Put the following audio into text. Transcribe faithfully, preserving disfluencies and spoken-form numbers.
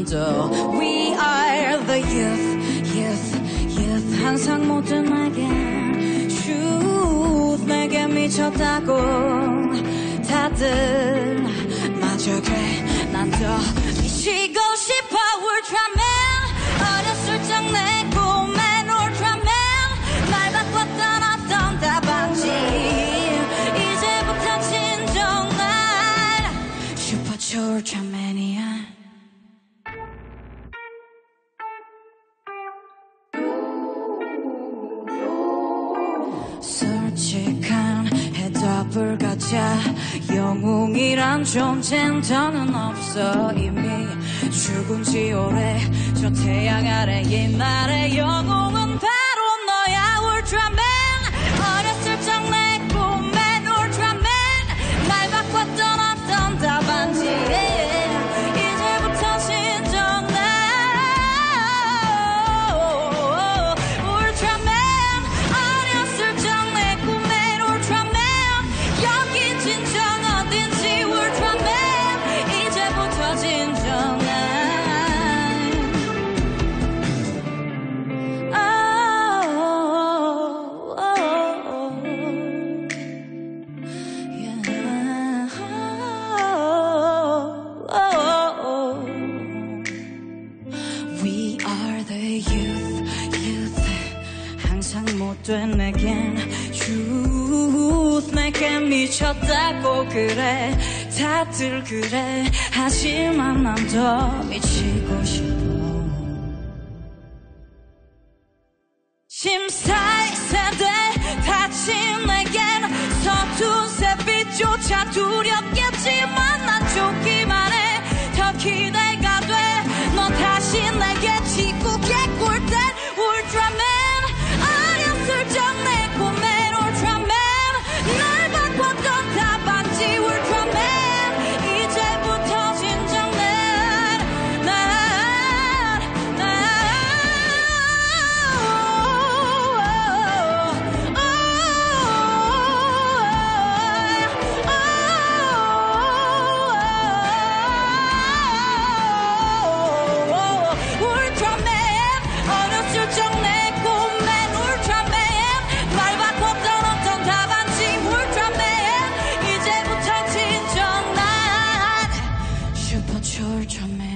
남자 We are the youth, youth, youth 항상 모든 내게 truth 내게 미쳤다고 다들 맞아 그래 난 더 미치고 싶어 Ultraman 어렸을 적 내 꿈엔 Ultraman 날 바꿨던 어떤 답안지 이제부터 진정한 슈퍼 Ultraman이야 솔직한 해답을 갖자 영웅이란 존재는 더는 없어 이미 죽은 지 오래 저 태양 아래 옛날의 영웅은 바로 너야 울트라맨 어렸을 적 내 꿈엔 울트라맨 날 바꿨던 어떤 답안지 이제부터 진정해 울트라맨 어렸을 적 내 꿈엔 울트라맨 여긴 진정 어딘지 울트라맨 이제부터 진정해 We are the youth, youth 항상 못된 내겐 truth 내게 미쳤다고 그래 다들 그래 하지만 난 더 미치고 싶어 심사의 세대 다친 내겐 서툰 새빛조차 두렵겠지만 난 좋기만 해 더 기대가 돼 너 다시 내게 지구의 꿀땐 울트라맨 어렸을 적 내 꿈엔 울트라맨 날 바꿨던 답안지 울트라맨 이제부터 진정해 울트라맨 어렸을 적 내 꿈엔 울트라맨 날 바꿨던 어떤 답안지 울트라맨 이제부터 진정 난 슈퍼 울트라맨